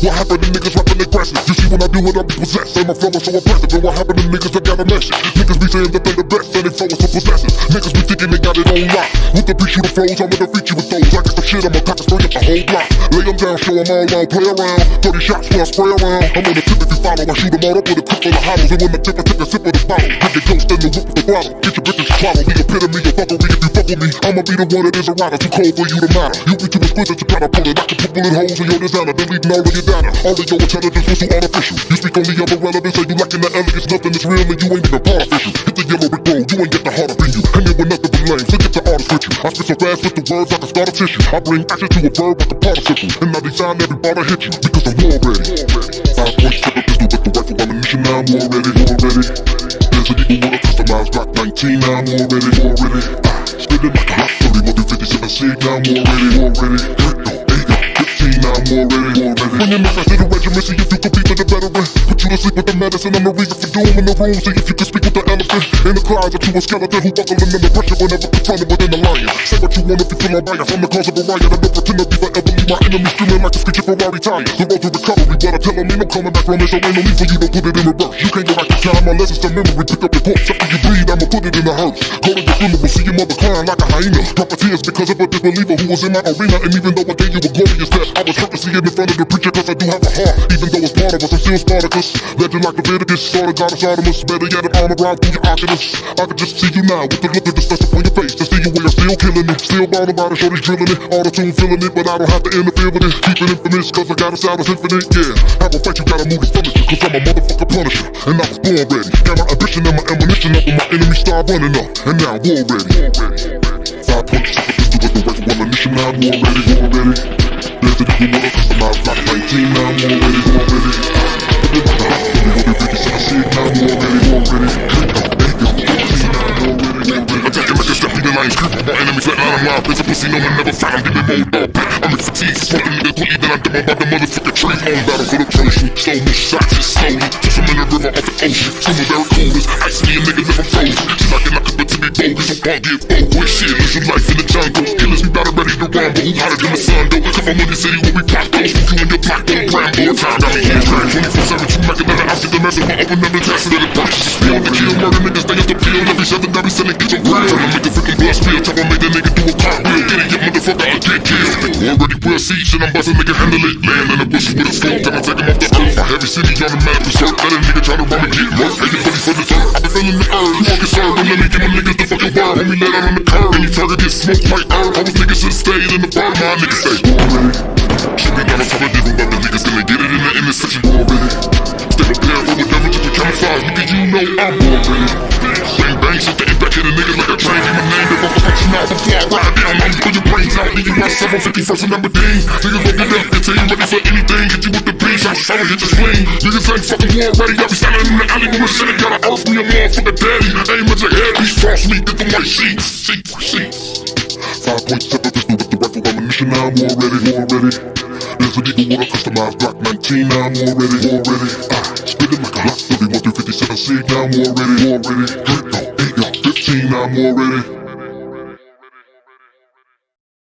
What happened to niggas rapping aggressive? You see when I do it, I be possessed. And my flow is so impressive. And what happened to niggas that got a message? Niggas be saying that they the best, and they flow is so possessive. Niggas be thinking they got it on lock. With the beat, you the flows, I'ma defeat you with those. I get some shit, I'ma cock and spray up the whole block. Lay them down, show them all out, play around. 30 shots when I spray around. I'm on the tip if you follow. I shoot them all up with a clip full of hollows. And when I tip, I take a sip of the bottle. Hit the ghost and the whip with the throttle. Get your bitches to swallow. The epitome of fuckery. If you fuck with me, I'ma be the one that is a rider. Too cold for you to matter. You be too exquisite to try to pull it. I can put bullet holes in your designer, deleting all of your data. All of your intelligence was too artificial. You speak only of irrelevance, and you lacking the elegance. Nothing is real, and you ain't even artificial. Hit the yellow brick road, you ain't get the heart up in you. Hanging with nothing but lame, so get the artist with you. I spit so fast with the words, I can start a tissue. I bring action to a verb like a participle, and I design every bar to hit you, because I'm war ready. 5 points, tip a pistol with the rifle ammunition, now I'm war ready, war ready. There's a nigga with a customized Glock 19, now I'm war ready, war ready. Spitting like a hot 30, what do 57 sig, now I'm war ready, war ready. Now I'm war ready, war ready. When you make us to the regiment, see if you compete with the veteran. Put you to sleep with the medicine, I'm a reason for doom in the room. See if you can speak with the elephant. In the closet, you a skeleton who buckling under pressure whenever confronted within the lion. Say what you want if you feel on bias. I'm the cause of a riot. I don't pretend to be forever. Leave my enemies screaming like a screeching Ferrari tire. The road to recovery, but I tell them ain't no coming back from it. So ain't no need for you to put it in reverse. You can't go back in time, my lessons to memory. Pick up your corpse after you bleed, I'ma put it in the hearse. Call it the see your mother crying like a hyena. Drop her tears because of a disbeliever who was in my arena. And even though I gave you a glorious death, I was hurt to see it in front of the preacher, cause I do have a heart. Even though it's part of us, I'm still Spartacus. Legend like Leviticus, started goddess Artemis. Better yet, an armor ride through your Oculus. I can just see you now with the look of disgust upon your face. To see you where you're still killing it. Still ball about it, shorty's drilling it. Auto-tune feeling it, but I don't have to interfere with it. Keep it infamous, cause I got a sound that's infinite, yeah. Have a fight, you gotta move the furniture, cause I'm a motherfucker punisher. And I was born ready. Got my ambition and my ammunition up, and my enemies start running up. And now I'm war ready. 5 points, tip a pistol with the rifle ammunition, now I'm war ready, war ready. There's a nigga with a customized Glock 19, now I'm war ready, war ready. Spitting like a hot 30, what do 57 sig, now I'm war ready, war ready. Attacking like a step in the line, screw my enemies like I'm live. There's a pussy no one never found, I'm giving mode up. I'm in fatigue, smoking niggas quickly, then I dip about the motherfucking tree. On battle for the trophy, slow mo shots, just slowly. Just I'm in the river off the ocean, swimming very coldest. Ice me a nigga never frozen. She's like an actor to be bogus, so can't give up with shit. Lose your life in the jungle, killers be better ready to rumble. Who hotter than the sun though? Come from the city where we pop those. Put you in your black don't ramble. Time got me here, trained 24/7, you making that I get the message. My open every test, and then it purchase a spill. The kill murder niggas, they have to peel. Every 7 every selling, get your grill. Tryna make a freaking blood spill, try to make that nigga do a cartwheel. Get it, yeah, motherfucker, I get killed. Already well siege, and I'm bustin', nigga handle it. Land in the bushes with a scope, time I take him off the earth. My heavy city on the map, berserk. Let a nigga try to run and get murked. Ain't nobody for the dirt, I been feeling the earth. You all get served, and let me give my niggas the fucking word. Homie, let out on the curb, any target get smoked like herb. All those niggas should've stayed in the bird, my niggas stay already. Shoot me down on top of different weapon niggas, then they get it in the intersection already. Stay prepared for whatever, just to camouflage, nigga, you know I'm already. Bang bang, shit the impact hitting niggas like a train. Get my name, if I'm punching out before I ride down. I'm put your brains out, leave you my 751st and number D. Niggas look it up, until you ready for anything. Hit you with the beats, I'm trying to hit your swing. Niggas ain't fucking war ready, I be standing in the alley with my shit. Gotta earth me a motherfucker daddy. Aim at your head, these frost me, get the white sheets. 5 points, tip a pistol with the rifle ammunition, now I'm war ready, war ready. There's a nigga with a customized Glock 19, now I'm war ready, war ready. Spitting like a hot 30, 1 through 57 sig, now I'm war ready, war ready. 8 y'all, 15, now I'm war ready.